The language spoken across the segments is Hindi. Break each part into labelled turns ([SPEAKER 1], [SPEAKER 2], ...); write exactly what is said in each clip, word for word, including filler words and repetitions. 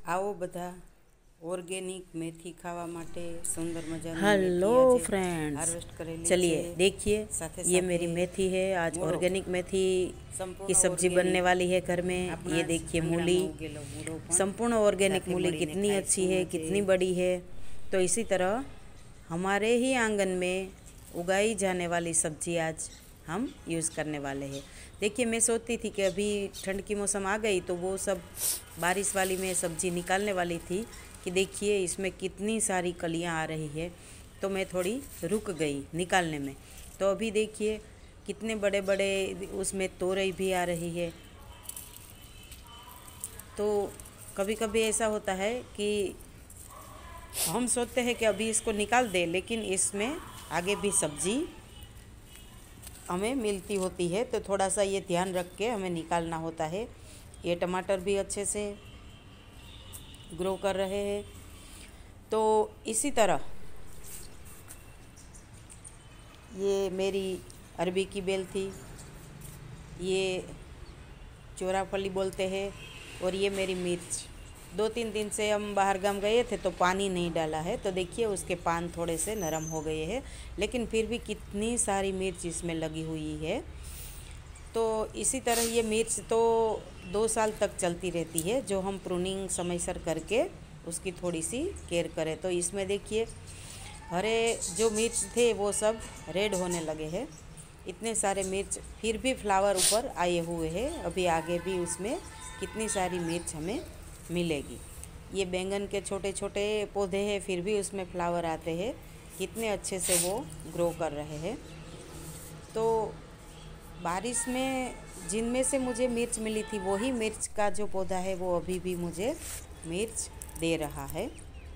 [SPEAKER 1] आओ बधा ऑर्गेनिक मेथी खावा माटे सुंदर मजानी
[SPEAKER 2] हेलो
[SPEAKER 1] मेथी आज
[SPEAKER 2] फ्रेंड्स,
[SPEAKER 1] हार्वेस्ट करेली
[SPEAKER 2] चलिए
[SPEAKER 1] छे।
[SPEAKER 2] देखिए
[SPEAKER 1] साथे
[SPEAKER 2] ये
[SPEAKER 1] साथे
[SPEAKER 2] मेरी मेथी है। आज
[SPEAKER 1] मूळो,
[SPEAKER 2] ऑर्गेनिक मेथी
[SPEAKER 1] संपूर्ण
[SPEAKER 2] की सब्जी
[SPEAKER 1] ऑर्गेनिक
[SPEAKER 2] बनने वाली है घर में।
[SPEAKER 1] अपना
[SPEAKER 2] ये देखिए
[SPEAKER 1] आंगणा
[SPEAKER 2] मूली,
[SPEAKER 1] में उगेलो मूळो पण
[SPEAKER 2] संपूर्ण ऑर्गेनिक
[SPEAKER 1] साथे
[SPEAKER 2] मूली
[SPEAKER 1] मळीने
[SPEAKER 2] कितनी अच्छी
[SPEAKER 1] खाईशुं
[SPEAKER 2] है,
[SPEAKER 1] आजे।
[SPEAKER 2] कितनी बड़ी है। तो इसी तरह हमारे ही आंगन में उगाई जाने वाली सब्जी आज हम यूज़ करने वाले हैं। देखिए मैं सोचती थी कि अभी ठंड की मौसम आ गई तो वो सब बारिश वाली में सब्जी निकालने वाली थी कि देखिए इसमें कितनी सारी कलियां आ रही है, तो मैं थोड़ी रुक गई निकालने में। तो अभी देखिए कितने बड़े बड़े उसमें तोरई भी आ रही है। तो कभी कभी ऐसा होता है कि हम सोचते हैं कि अभी इसको निकाल दें, लेकिन इसमें आगे भी सब्जी हमें मिलती होती है, तो थोड़ा सा ये ध्यान रख के हमें निकालना होता है। ये टमाटर भी अच्छे से ग्रो कर रहे हैं। तो इसी तरह ये मेरी अरबी की बेल थी, ये चोराफली बोलते हैं, और ये मेरी मिर्च। दो तीन दिन से हम बाहर गांव गए थे तो पानी नहीं डाला है, तो देखिए उसके पान थोड़े से नरम हो गए हैं, लेकिन फिर भी कितनी सारी मिर्च इसमें लगी हुई है। तो इसी तरह ये मिर्च तो दो साल तक चलती रहती है, जो हम प्रूनिंग समयसर करके उसकी थोड़ी सी केयर करें। तो इसमें देखिए हरे जो मिर्च थे वो सब रेड होने लगे हैं। इतने सारे मिर्च फिर भी फ्लावर ऊपर आए हुए हैं। अभी आगे भी उसमें कितनी सारी मिर्च हमें मिलेगी। ये बैंगन के छोटे छोटे पौधे हैं, फिर भी उसमें फ्लावर आते हैं। कितने अच्छे से वो ग्रो कर रहे हैं। तो बारिश में जिनमें से मुझे मिर्च मिली थी, वही मिर्च का जो पौधा है वो अभी भी मुझे मिर्च दे रहा है।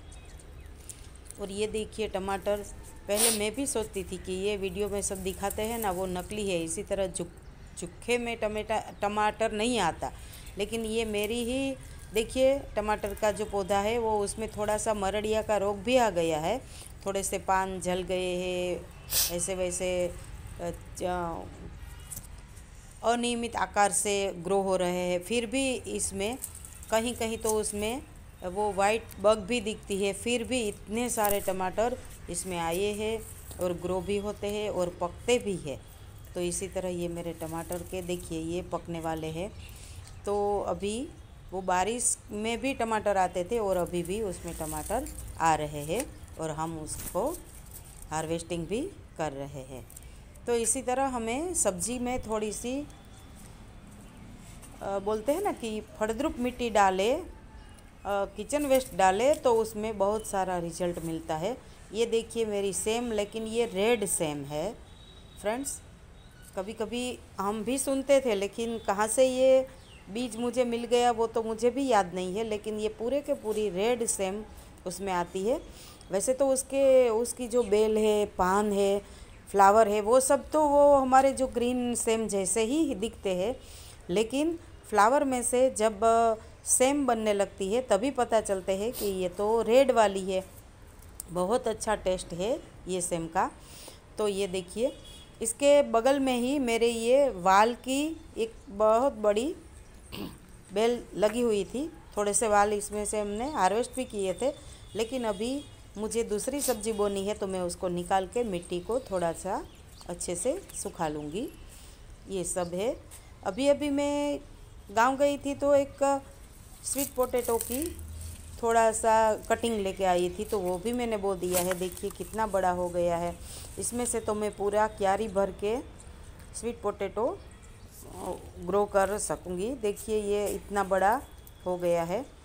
[SPEAKER 2] और ये देखिए टमाटर, पहले मैं भी सोचती थी कि ये वीडियो में सब दिखाते हैं ना वो नकली है, इसी तरह जुक चुखे में टमाटा टमाटर नहीं आता। लेकिन ये मेरी ही देखिए टमाटर का जो पौधा है वो उसमें थोड़ा सा मरड़िया का रोग भी आ गया है। थोड़े से पान जल गए हैं, ऐसे वैसे अनियमित आकार से ग्रो हो रहे हैं। फिर भी इसमें कहीं कहीं तो उसमें वो वाइट बग भी दिखती है, फिर भी इतने सारे टमाटर इसमें आए हैं और ग्रो भी होते हैं और पकते भी है। तो इसी तरह ये मेरे टमाटर के देखिए ये पकने वाले हैं। तो अभी वो बारिश में भी टमाटर आते थे और अभी भी उसमें टमाटर आ रहे हैं और हम उसको हार्वेस्टिंग भी कर रहे हैं। तो इसी तरह हमें सब्जी में थोड़ी सी बोलते हैं ना कि फलद्रुप मिट्टी डाले, किचन वेस्ट डाले तो उसमें बहुत सारा रिजल्ट मिलता है। ये देखिए मेरी सेम, लेकिन ये रेड सेम है फ्रेंड्स। कभी कभी हम भी सुनते थे, लेकिन कहाँ से ये बीज मुझे मिल गया वो तो मुझे भी याद नहीं है, लेकिन ये पूरे के पूरी रेड सेम उसमें आती है। वैसे तो उसके उसकी जो बेल है, पान है, फ्लावर है, वो सब तो वो हमारे जो ग्रीन सेम जैसे ही दिखते हैं, लेकिन फ्लावर में से जब सेम बनने लगती है तभी पता चलते हैं कि ये तो रेड वाली है। बहुत अच्छा टेस्ट है ये सेम का। तो ये देखिए इसके बगल में ही मेरे ये वाल की एक बहुत बड़ी बेल लगी हुई थी। थोड़े से वाल इसमें से हमने हार्वेस्ट भी किए थे, लेकिन अभी मुझे दूसरी सब्जी बोनी है तो मैं उसको निकाल के मिट्टी को थोड़ा सा अच्छे से सुखा लूँगी। ये सब है। अभी अभी मैं गांव गई थी तो एक स्वीट पोटैटो की थोड़ा सा कटिंग लेके आई थी, तो वो भी मैंने बो दिया है। देखिए कितना बड़ा हो गया है। इसमें से तो मैं पूरा क्यारी भर के स्वीट पोटैटो ग्रो कर सकूँगी। देखिए ये इतना बड़ा हो गया है।